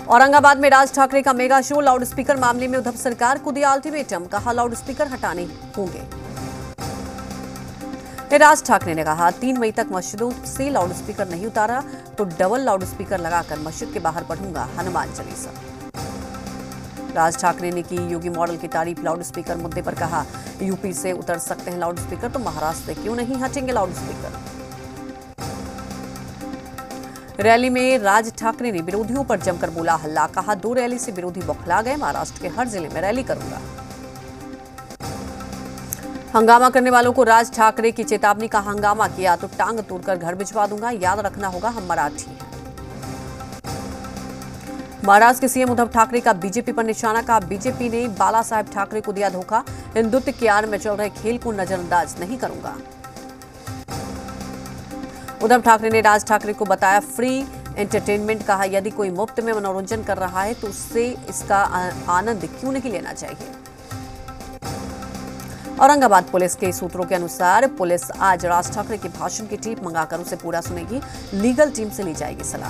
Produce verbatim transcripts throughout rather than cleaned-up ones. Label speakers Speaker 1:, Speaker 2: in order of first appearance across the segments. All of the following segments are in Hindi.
Speaker 1: औरंगाबाद में राज ठाकरे का मेगा शो, लाउडस्पीकर मामले में उद्धव सरकार को दिया अल्टीमेटम, कहा लाउडस्पीकर हटाने होंगे। राज ठाकरे ने कहा तीन मई तक मस्जिदों से लाउडस्पीकर नहीं उतारा तो डबल लाउडस्पीकर लगाकर मस्जिद के बाहर पढ़ूंगा हनुमान चालीसा। राज ठाकरे ने की योगी मॉडल की तारीफ, लाउडस्पीकर मुद्दे पर कहा यूपी से उतर सकते हैं लाउडस्पीकर तो महाराष्ट्र से क्यों नहीं हटेंगे लाउडस्पीकर। रैली में राज ठाकरे ने विरोधियों पर जमकर बोला हल्ला, कहा दो रैली से विरोधी बौखला गए, महाराष्ट्र के हर जिले में रैली करूंगा। हंगामा करने वालों को राज ठाकरे की चेतावनी, का हंगामा किया तो टांग तोड़कर घर भिजवा दूंगा, याद रखना होगा हम मराठी हैं। महाराष्ट्र के सीएम उद्धव ठाकरे का बीजेपी पर निशाना, का बीजेपी ने बाला साहेब ठाकरे को दिया धोखा, हिंदुत्व की आड़ में चल रहे खेल को नजरअंदाज नहीं करूंगा। उद्धव ठाकरे ने राज ठाकरे को बताया फ्री एंटरटेनमेंट, कहा यदि कोई मुफ्त में मनोरंजन कर रहा है तो उससे इसका आनंद क्यों नहीं लेना चाहिए। औरंगाबाद पुलिस के सूत्रों के अनुसार पुलिस आज राज ठाकरे के भाषण की टेप मंगाकर उसे पूरा सुनेगी, लीगल टीम से ली जाएगी सलाह।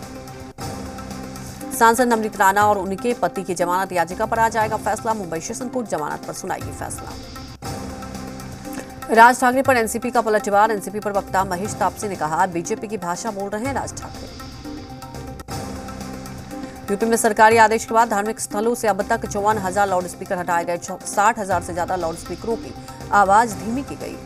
Speaker 1: सांसद नवनीत राणा और उनके पति की जमानत याचिका पर आ जाएगा फैसला, मुंबई सेशन कोर्ट जमानत पर सुनाएगी फैसला। राज ठाकरे पर एनसीपी का पलटवार, एनसीपी पर वक्ता महेश तापसी ने कहा बीजेपी की भाषा बोल रहे हैं राज ठाकरे। यूपी में सरकारी आदेश के बाद धार्मिक स्थलों से अब तक चौवन हजार लाउडस्पीकर हटाए गए, साठ हजार से ज्यादा लाउडस्पीकरों की आवाज धीमी की गई।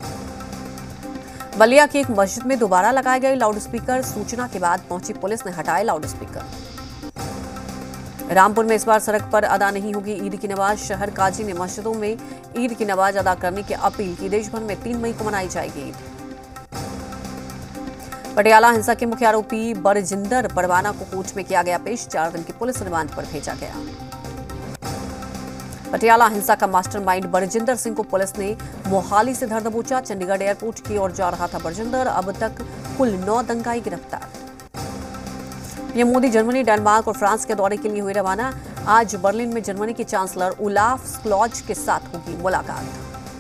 Speaker 1: बलिया की एक मस्जिद में दोबारा लगाए गए लाउडस्पीकर, सूचना के बाद पहुंची पुलिस ने हटाए लाउडस्पीकर। रामपुर में इस बार सड़क पर अदा नहीं होगी ईद की नमाज, शहर काजी ने मस्जिदों में ईद की नमाज अदा करने की अपील की, देश भर में तीन मई को मनाई जाएगी ईद। पटियाला हिंसा के मुख्य आरोपी बरजिंदर परवाना को कोर्ट में किया गया पेश, चार दिन की पुलिस रिमांड पर भेजा गया। पटियाला हिंसा का मास्टरमाइंड बरजिंदर सिंह को पुलिस ने मोहाली से धर दबोचा, चंडीगढ़ एयरपोर्ट की ओर जा रहा था बरजिंदर, अब तक कुल नौ दंगाई गिरफ्तार। पीएम मोदी जर्मनी, डेनमार्क और फ्रांस के दौरे के लिए हुए रवाना, आज बर्लिन में जर्मनी के चांसलर ओलाफ स्क्लॉज के साथ होगी मुलाकात।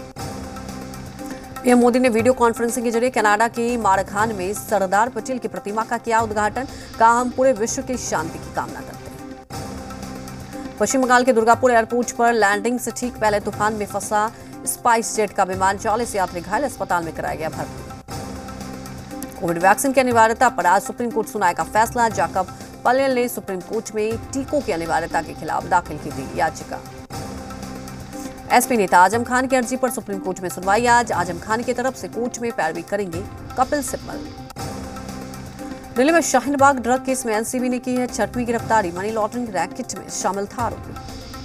Speaker 1: पीएम मोदी ने वीडियो कॉन्फ्रेंसिंग के जरिए कनाडा के मारखान में सरदार पटेल की प्रतिमा का किया उद्घाटन, कहा हम पूरे विश्व की शांति की कामना करते हैं। पश्चिम बंगाल के दुर्गापुर एयरपोर्ट पर लैंडिंग से ठीक पहले तूफान में फंसा स्पाइस जेट का विमान, चालीस यात्री घायल, अस्पताल में कराया गया भर्ती। कोविड वैक्सीन की अनिवार्यता पर आज सुप्रीम कोर्ट सुनाएगा फैसला, जाकब पलेल ने सुप्रीम कोर्ट में टीकों की अनिवार्यता के खिलाफ दाखिल की थी याचिका। एसपी नेता आजम खान की अर्जी पर सुप्रीम कोर्ट में सुनवाई आज, आजम खान की तरफ से कोर्ट में पैरवी करेंगे कपिल सिब्बल। दिल्ली में शाहीनबाग ड्रग केस में एनसीबी ने की है छठवीं गिरफ्तारी, मनी लॉन्ड्रिंग रैकेट में शामिल था आरोपी।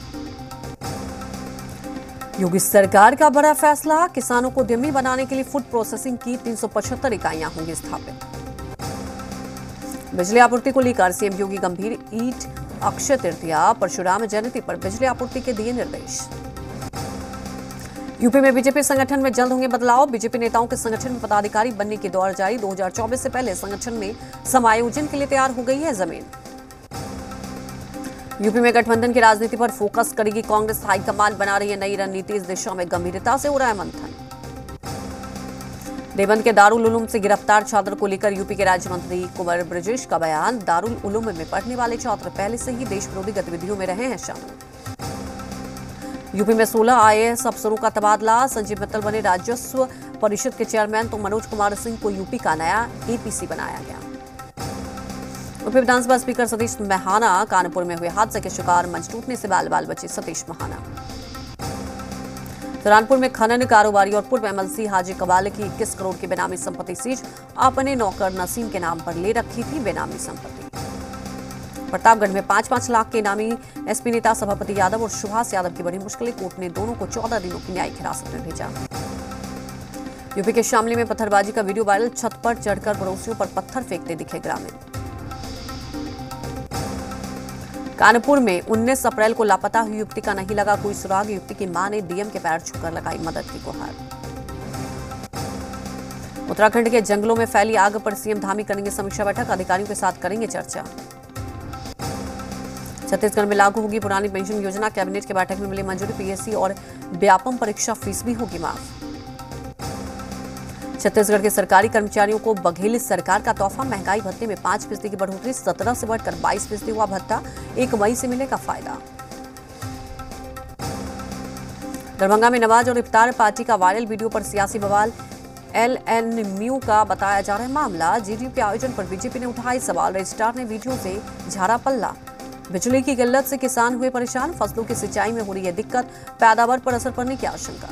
Speaker 1: योगी सरकार का बड़ा फैसला, किसानों को उद्यमी बनाने के लिए फूड प्रोसेसिंग की तीन सौ पचहत्तर इकाइयां होंगी स्थापित। बिजली आपूर्ति को लेकर सीएम योगी गंभीर, ईद अक्षय तृतीया परशुराम जयंती पर बिजली आपूर्ति के दिए निर्देश। यूपी में बीजेपी संगठन में जल्द होंगे बदलाव, बीजेपी नेताओं के संगठन में पदाधिकारी बनने की दौर जारी, दो हज़ार चौबीस से पहले संगठन में समायोजन के लिए तैयार हो गई है जमीन। यूपी में गठबंधन की राजनीति पर फोकस करेगी कांग्रेस, हाईकमान बना रही है नई रणनीति, इस दिशा में गंभीरता से हो रहा है मंथन। देवबंद के दारुल उलूम से गिरफ्तार छात्र को लेकर यूपी के राज्य मंत्री कुंवर ब्रजेश का बयान, दारुल उलूम में पढ़ने वाले छात्र पहले से ही देश विरोधी गतिविधियों में रहे हैं शामिल। यूपी में सोलह आईएएस अफसरों का तबादला, संजीव मित्तल बने राजस्व परिषद के चेयरमैन तो मनोज कुमार सिंह को यूपी का नया एपीसी बनाया गया। यूपी विधानसभा स्पीकर सतीश महाना कानपुर में हुए हादसे के शिकार, मंच टूटने से बाल बाल बचे सतीश महाना। सहारनपुर में खनन कारोबारी और पूर्व एमएलसी हाजी कबाल की इक्कीस करोड़ की बेनामी संपत्ति सीज, अपने नौकर नसीम के नाम पर ले रखी थी बेनामी संपत्ति। प्रतापगढ़ में पांच पांच लाख के इनामी एसपी नेता सभापति यादव और सुभाष यादव की बड़ी मुश्किलें, कोर्ट ने दोनों को चौदह दिनों की न्यायिक हिरासत में भेजा। यूपी के शामली में पत्थरबाजी का वीडियो वायरल, छत पर चढ़कर पड़ोसियों पर पत्थर फेंकते दिखे ग्रामीण। कानपुर में उन्नीस अप्रैल को लापता हुई युवती का नहीं लगा कोई सुराग, युवती की मां ने डीएम के पैर छूकर लगाई मदद की गुहार। उत्तराखंड के जंगलों में फैली आग पर सीएम धामी करेंगे समीक्षा बैठक, अधिकारियों के साथ करेंगे चर्चा। छत्तीसगढ़ में लागू होगी पुरानी पेंशन योजना, कैबिनेट की बैठक में मिली मंजूरी, पीएससी और व्यापम परीक्षा फीस भी होगी माफ। छत्तीसगढ़ के सरकारी कर्मचारियों को बघेल सरकार का तोहफा, महंगाई भत्ते में पांच फीसदी की बढ़ोतरी, सत्रह से बढ़कर बाईस फीसदी हुआ भत्ता, एक मई से मिलेगा फायदा। दरभंगा में नमाज और इफ्तार पार्टी का वायरल वीडियो पर सियासी बवाल, एलएनएमयू का बताया जा रहा है मामला। जेडीयू के आयोजन पर बीजेपी ने उठाई सवाल, रजिस्ट्रार ने वीडियो से झाड़ा पल्ला। बिजली की किल्लत से किसान हुए परेशान, फसलों की सिंचाई में हो रही है दिक्कत, पैदावार पर असर पड़ने की आशंका।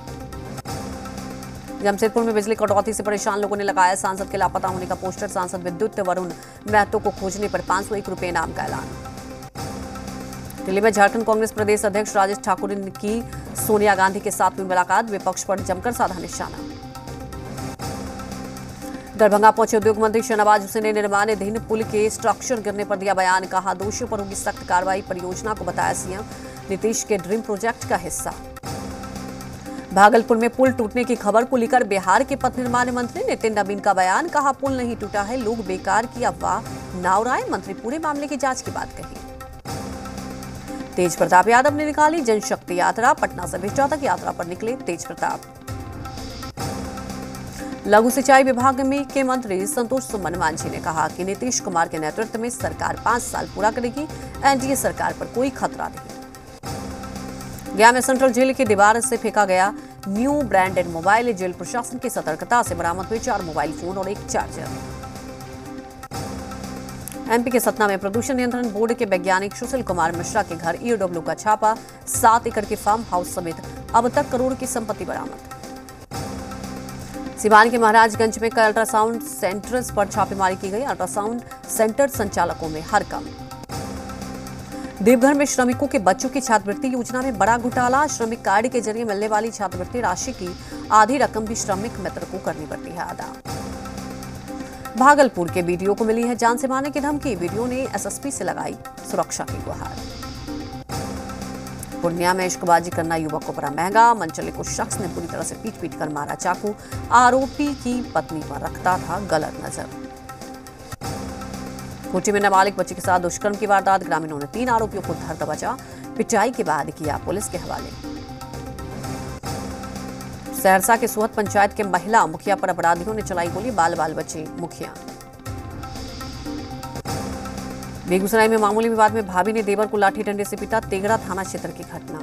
Speaker 1: जमशेदपुर में बिजली कटौती से परेशान लोगों ने लगाया सांसद के लापता होने का पोस्टर, सांसद विद्युत वरुण महतो को खोजने पर पांच सौ एक रुपये इनाम का ऐलान। दिल्ली में झारखंड कांग्रेस प्रदेश अध्यक्ष राजेश ठाकुर की सोनिया गांधी के साथ हुई मुलाकात, विपक्ष पर जमकर साधा निशाना। दरभंगा पहुंचे उद्योग मंत्री शहनवाज हुसैन ने निर्माणाधीन पुल के स्ट्रक्चर गिरने पर दिया बयान, कहा दोषियों पर होगी सख्त कार्रवाई, परियोजना को बताया सीएम नीतीश के ड्रीम प्रोजेक्ट का हिस्सा। भागलपुर में पुल टूटने की खबर को लेकर बिहार के पथ निर्माण मंत्री नितिन नवीन का बयान, कहा पुल नहीं टूटा है, लोग बेकार की अफवाह न उड़ाएं, मंत्री पूरे मामले की जांच की बात कही। तेज प्रताप यादव ने निकाली जनशक्ति यात्रा, पटना से बिस्टा तक यात्रा पर निकले तेज प्रताप। लघु सिंचाई विभाग में के मंत्री संतोष सुमन मांझी ने कहा कि नीतीश कुमार के नेतृत्व में सरकार पांच साल पूरा करेगी, एनडीए सरकार पर कोई खतरा नहीं। गया में सेंट्रल जेल की दीवार से फेंका गया न्यू ब्रांडेड मोबाइल, जेल प्रशासन की सतर्कता से बरामद हुए चार मोबाइल फोन और एक चार्जर। एमपी के सतना में प्रदूषण नियंत्रण बोर्ड के वैज्ञानिक सुशील कुमार मिश्रा के घर ईओडब्ल्यू का छापा, सात एकड़ के फार्म हाउस समेत अब तक करोड़ की संपत्ति बरामद। सिवान के महाराजगंज में कल अल्ट्रासाउंड सेंटर्स पर छापेमारी की गई, अल्ट्रासाउंड सेंटर संचालकों में हड़कंप। देवघर में श्रमिकों के बच्चों की छात्रवृत्ति योजना में बड़ा घोटाला, श्रमिक कार्ड के जरिए मिलने वाली छात्रवृत्ति राशि की आधी रकम भी श्रमिक मित्र को करनी पड़ती है अदा। भागलपुर के बीडीओ को मिली है जान से मारने की धमकी, बीडीओ ने एसएसपी से लगाई सुरक्षा की गुहार। पूर्णिया में इश्कबाजी करना युवक को पड़ा महंगा, मनचले को शख्स ने पूरी तरह से पीट पीट कर मारा चाकू, आरोपी की पत्नी पर रखता था गलत नजर। कोची में नाबालिग बच्ची के साथ दुष्कर्म की वारदात, ग्रामीणों ने तीन आरोपियों को धर दबोचा, पिटाई के बाद किया पुलिस के हवाले। सहरसा के सुहत पंचायत के महिला मुखिया पर अपराधियों ने चलाई गोली, बाल बाल बचे मुखिया। बेगूसराय में मामूली विवाद में भाभी ने देवर को लाठी डंडे से पीटा, तेगड़ा थाना क्षेत्र की घटना।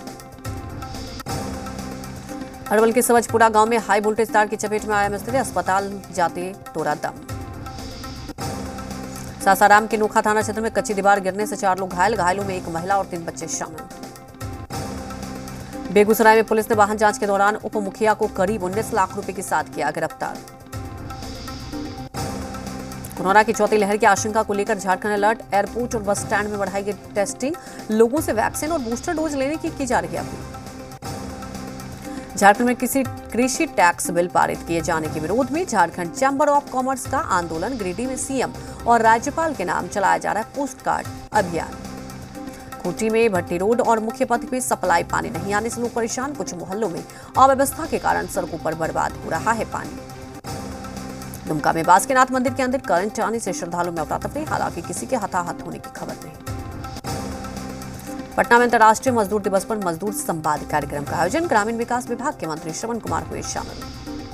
Speaker 1: अरवल के सवजपुरा गांव में हाई वोल्टेज तार की चपेट में आया मिस्त्री, अस्पताल जाते तोड़ा दम। सासाराम के नोखा थाना क्षेत्र में कच्ची दीवार गिरने से चार लोग घायल, घायलों में एक महिला और तीन बच्चे शामिल। बेगूसराय में पुलिस ने वाहन जांच के दौरान उप मुखिया को करीब उन्नीस लाख रुपए के साथ किया गिरफ्तार। कोरोना की चौथी लहर की आशंका को लेकर झारखंड अलर्ट, एयरपोर्ट और बस स्टैंड में बढ़ाई गई टेस्टिंग, लोगों से वैक्सीन और बूस्टर डोज लेने की की जा रही है अपील। झारखंड में किसी कृषि टैक्स बिल पारित किए जाने के विरोध में झारखंड चैंबर ऑफ कॉमर्स का आंदोलन, गिरिडीह में सीएम और राज्यपाल के नाम चलाया जा रहा है पोस्ट कार्ड अभियान। खूंटी में भट्टी रोड और मुख्य पथ पे सप्लाई पानी नहीं आने से लोग परेशान, कुछ मोहल्लों में अव्यवस्था के कारण सड़कों पर बर्बाद हो रहा है पानी। दुमका में बासुकीनाथ मंदिर के अंदर करंट आने से श्रद्धालुओं में अफरा-तफरी, हालांकि किसी के हताहत होने की खबर नहीं। पटना में अंतर्राष्ट्रीय मजदूर दिवस पर मजदूर संवाद कार्यक्रम का आयोजन, ग्रामीण विकास विभाग के मंत्री श्रवण कुमार हुए शामिल।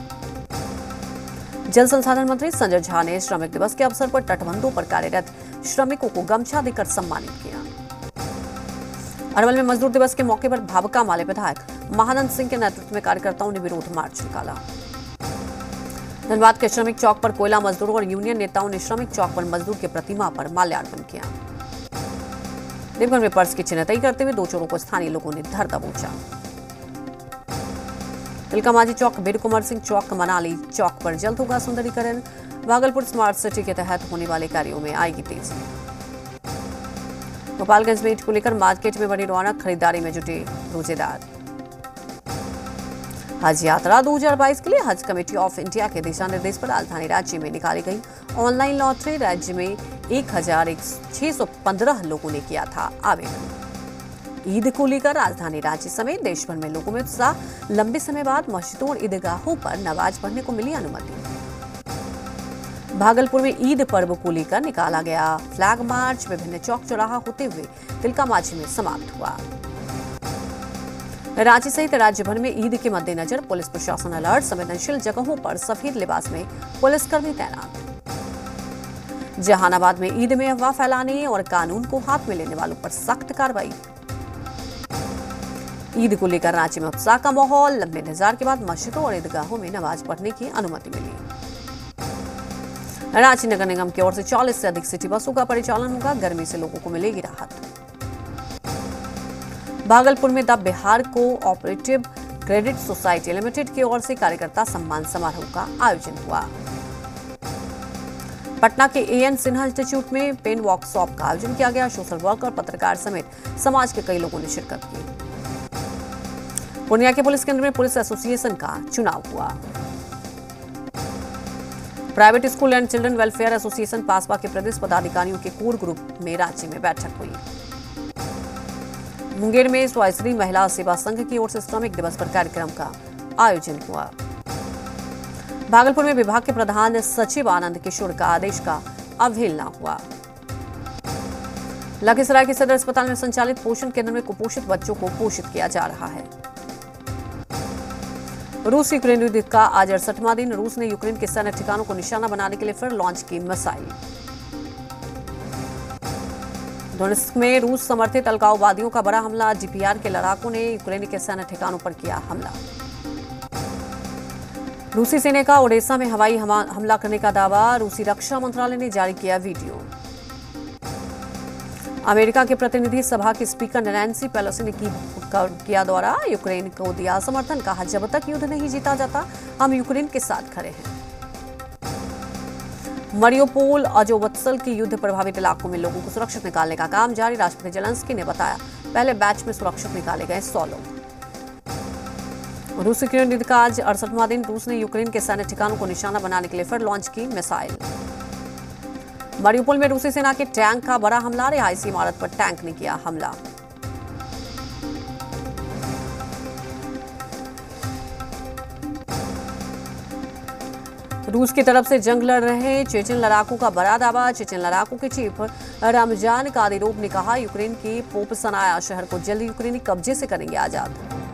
Speaker 1: जल संसाधन मंत्री संजय झा ने श्रमिक दिवस के अवसर पर तटबंधों पर कार्यरत श्रमिकों को गमछा देकर सम्मानित किया। अरवल में मजदूर दिवस के मौके पर भावका माले विधायक महानंद सिंह के नेतृत्व में कार्यकर्ताओं ने विरोध मार्च निकाला। धनबाद के श्रमिक चौक पर कोयला मजदूरों और यूनियन नेताओं ने श्रमिक चौक पर मजदूर की प्रतिमा पर माल्यार्पण किया। देवघर में पर्स की छिनतई करते हुए दो चोरों को स्थानीय लोगों ने धर दबोचा। तिलकामांझी चौक, वीर कुंवर सिंह चौक, मनाली चौक पर जल्द होगा सुंदरीकरण, भागलपुर स्मार्ट सिटी के तहत होने वाले कार्यों में आएगी तेजी। गोपालगंज में ईद को लेकर मार्केट में बड़ी रौनक, खरीदारी में जुटे रोजेदार। हज यात्रा दो हज़ार बाईस के लिए हज कमेटी ऑफ इंडिया के दिशा निर्देश पर राजधानी रांची में निकाली गई ऑनलाइन लॉटरी, राज्य में एक हजार छह सौ पंद्रह लोगों ने किया था आवेदन। ईद को लेकर राजधानी रांची समेत देश भर में लोगों में उत्साह, लंबे समय बाद मस्जिदों और ईदगाहों पर नमाज पढ़ने को मिली अनुमति। भागलपुर में ईद पर्व को लेकर निकाला गया फ्लैग मार्च विभिन्न चौक चौराहा होते हुए तिलकामांझी में समाप्त हुआ। रांची सहित राज्य भर में ईद के मद्देनजर पुलिस प्रशासन अलर्ट, संवेदनशील जगहों पर सफेद लिबास में पुलिसकर्मी तैनात। जहानाबाद में ईद में अफवाह फैलाने और कानून को हाथ में लेने वालों पर सख्त कार्रवाई। ईद को लेकर रांची में उत्साह का माहौल, लंबे इंतजार के बाद मस्जिदों और ईदगाहों में नमाज पढ़ने की अनुमति मिली। रांची नगर निगम की ओर से चालीस से अधिक सिटी बसों का परिचालन होगा, गर्मी से लोगों को मिलेगी राहत। भागलपुर में the Bihar co operative credit society limited की ओर से कार्यकर्ता सम्मान समारोह का आयोजन हुआ। पटना के ए एन सिन्हा इंस्टीट्यूट में पेन वर्कशॉप का आयोजन किया गया। सोशल वर्कर, पत्रकार समेत समाज के कई लोगों ने शिरकत की। पूर्णिया के पुलिस केंद्र में पुलिस एसोसिएशन का चुनाव हुआ। Private school and children welfare association PASPA के प्रदेश पदाधिकारियों के कोर ग्रुप में रांची में बैठक हुई। मुंगेर में स्वायश्री महिला सेवा संघ की ओर से श्रमिक दिवस पर कार्यक्रम का आयोजन हुआ। भागलपुर में विभाग के प्रधान सचिव आनंद किशोर का आदेश का अवहेलना हुआ। लखीसराय के सदर अस्पताल में संचालित पोषण केंद्र में कुपोषित बच्चों को पोषित किया जा रहा है। रूस यूक्रेन युद्ध का आज अड़सठवां दिन। रूस ने यूक्रेन के सैन्य ठिकानों को निशाना बनाने के लिए फिर लॉन्च की मिसाइल। डोनेत्स्क में रूस समर्थित अलगाववादियों का बड़ा हमला। डी पी आर के लड़ाकों ने यूक्रेन के सैन्य ठिकानों पर किया हमला। रूसी सेना का ओडेसा में हवाई हमला करने का दावा। रूसी रक्षा मंत्रालय ने जारी किया वीडियो। अमेरिका के प्रतिनिधि सभा के स्पीकर नैन्सी पेलोसी ने की, किया दौरा। यूक्रेन को दिया समर्थन, कहा जब तक युद्ध नहीं जीता जाता हम यूक्रेन के साथ खड़े हैं। मरियोपोल अजोवत्सल के युद्ध प्रभावित इलाकों में लोगों को सुरक्षित निकालने का काम जारी। राष्ट्रपति जेलेंस्की ने बताया पहले बैच में सुरक्षित निकाले गए सौ लोग। रूस यूक्रेन युद्ध का आज अड़सठवां दिन। रूस ने यूक्रेन के सैन्य ठिकानों को निशाना बनाने के लिए फिर लॉन्च की मिसाइल। मरियोपोल में रूसी सेना के टैंक का बड़ा हमला। रिहायशी इमारत पर टैंक ने किया हमला। रूस की तरफ से जंग लड़ रहे चेचन लड़ाकों का बड़ा दावा। चेचन लड़ाकों के चीफ रमजान कादिरोव ने कहा यूक्रेन के पोपसनाया शहर को जल्द यूक्रेनी कब्जे से करेंगे आजाद।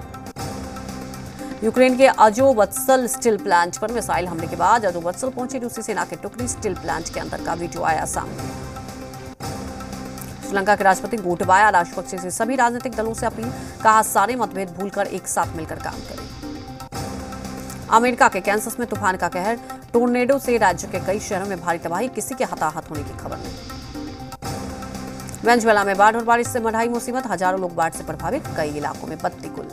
Speaker 1: यूक्रेन के अजोवत्सल स्टील प्लांट पर मिसाइल हमले के बाद अजोवत्सल पहुंची रूसी सेना की टुकड़ी। स्टील प्लांट के अंदर का वीडियो आया सामने। श्रीलंका के राष्ट्रपति गोटबाया राजपक्षे से सभी राजनीतिक दलों से अपील, कहा सारे मतभेद भूलकर एक साथ मिलकर काम करें। अमेरिका के कैंसस में तूफान का कहर। टोर्नेडो से राज्य के कई शहरों में भारी तबाही, किसी के हताहत होने की खबर नहीं। वेनेजुएला में बाढ़ और बारिश से बढ़ाई मुसीबत, हजारों लोग बाढ़ से प्रभावित, कई इलाकों में बत्ती गुल।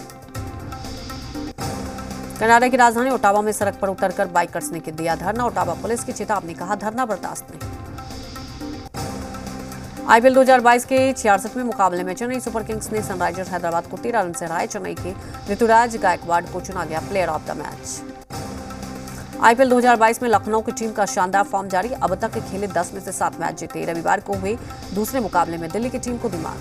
Speaker 1: कनाडा की राजधानी ओटावा में सड़क पर उतरकर बाइकर्स ने दिया धरना। ओटावा पुलिस की चेतावनी, कहा धरना बर्दाश्त नहीं। आई पी एल दो हज़ार बाईस के छियासठवें मुकाबले में चेन्नई सुपर किंग्स ने सनराइजर्स हैदराबाद को तेरह रन से हराया। चेन्नई के ऋतुराज गायकवाड़ को चुना गया player of the match. I P L दो हज़ार बाईस में लखनऊ की टीम का शानदार फॉर्म जारी। अब तक खेले दस में से सात मैच जीते। रविवार को हुए दूसरे मुकाबले में दिल्ली की टीम को दिमाग।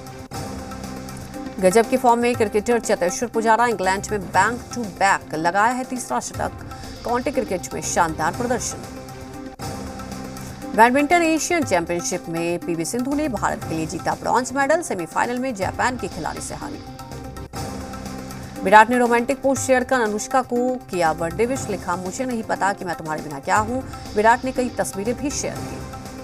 Speaker 1: गजब की फॉर्म में क्रिकेटर चेतेश्वर पुजारा। इंग्लैंड में बैक टू बैक लगाया है तीसरा शतक। काउंटी क्रिकेट में शानदार प्रदर्शन। बैडमिंटन एशियन चैंपियनशिप में पी वी सिंधु ने भारत के लिए जीता ब्रॉन्ज मेडल। सेमीफाइनल में जापान की खिलाड़ी से हारी। विराट ने रोमांटिक पोस्ट शेयर कर अनुष्का को किया बर्थडे विश। लिखा मुझे नहीं पता कि मैं तुम्हारे बिना क्या हूं। विराट ने कई तस्वीरें भी शेयर की।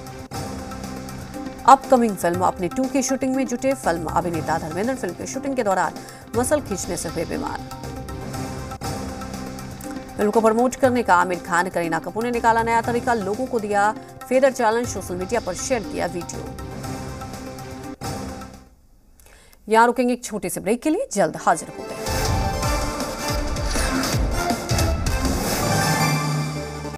Speaker 1: अपकमिंग फिल्म अपनी टू की शूटिंग में जुटे। फिल्म अभिनेता धर्मेंद्र फिल्म की शूटिंग के दौरान मसल खींचने से हुए बीमार। फिल्म को प्रमोट करने का आमिर खान, करीना कपूर ने निकाला नया तरीका। लोगों को दिया फेदर चैलेंज, सोशल मीडिया पर शेयर किया वीडियो। यहां रुकेंगे एक छोटे से ब्रेक के लिए, जल्द हाजिर होते हैं।